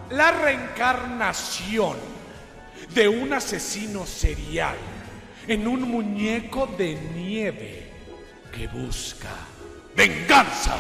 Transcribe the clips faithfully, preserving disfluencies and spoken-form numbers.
la reencarnación de un asesino serial en un muñeco de nieve que busca venganza.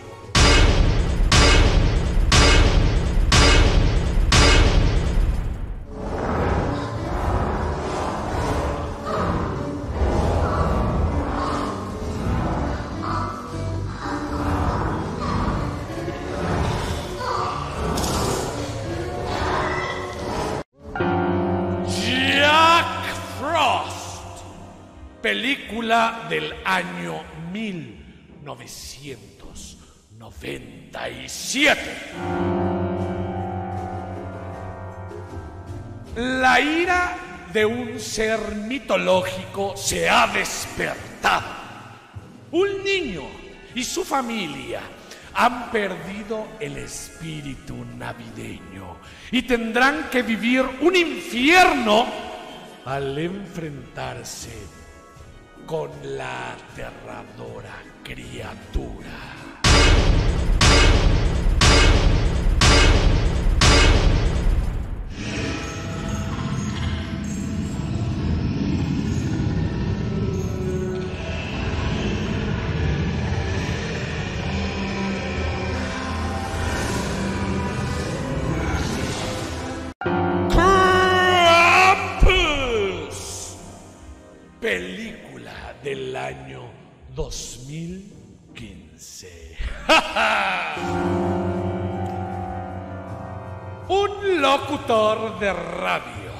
Película del año mil novecientos noventa y siete. La ira de un ser mitológico se ha despertado. Un niño y su familia han perdido el espíritu navideño y tendrán que vivir un infierno al enfrentarse con la aterradora criatura. Krampus, película del año dos mil quince. Un locutor de radio,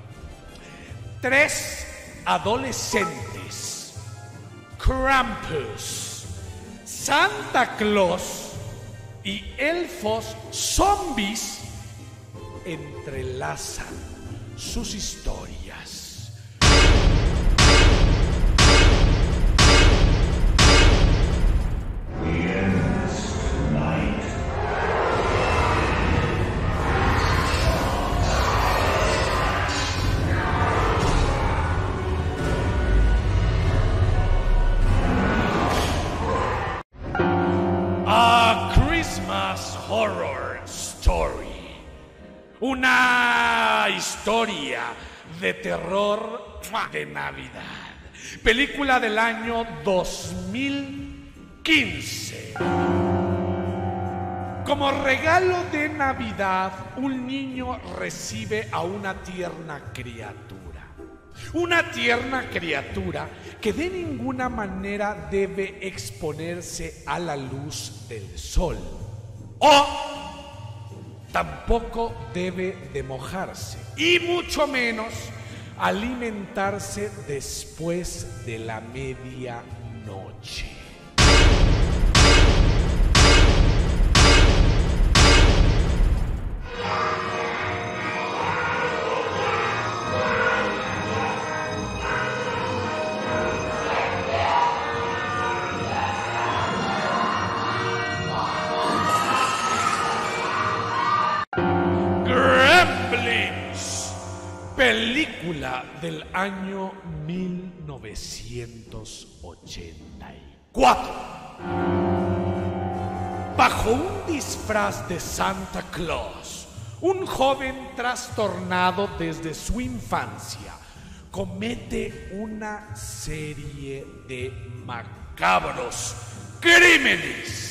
tres adolescentes, Krampus, Santa Claus y elfos zombies entrelazan sus historias. A Christmas Horror Story. Una historia de terror de Navidad. Película del año dos mil quince. Como regalo de Navidad, un niño recibe a una tierna criatura. Una tierna criatura que de ninguna manera debe exponerse a la luz del sol. O tampoco debe de mojarse. Y mucho menos alimentarse después de la medianoche. Película del año mil novecientos ochenta y cuatro. Bajo un disfraz de Santa Claus, un joven trastornado desde su infancia comete una serie de macabros crímenes.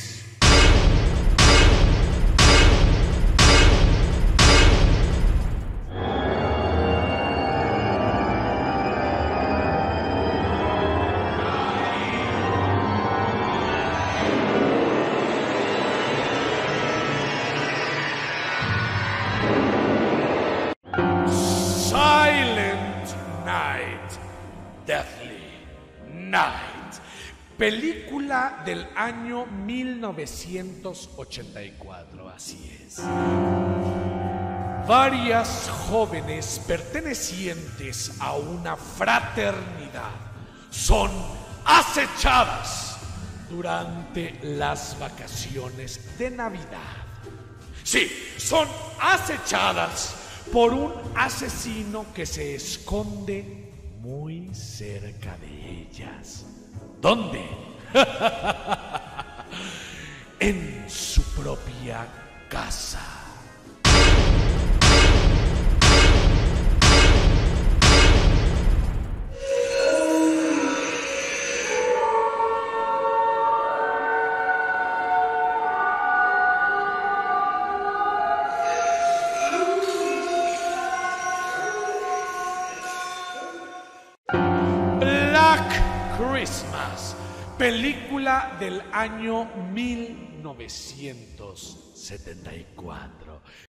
Deathly Night, película del año mil novecientos ochenta y cuatro, así es. Varias jóvenes pertenecientes a una fraternidad son acechadas durante las vacaciones de Navidad. Sí, son acechadas por un asesino que se esconde muy cerca de ellas. ¿Dónde? En su propia casa. Christmas, película del año mil novecientos setenta y cuatro.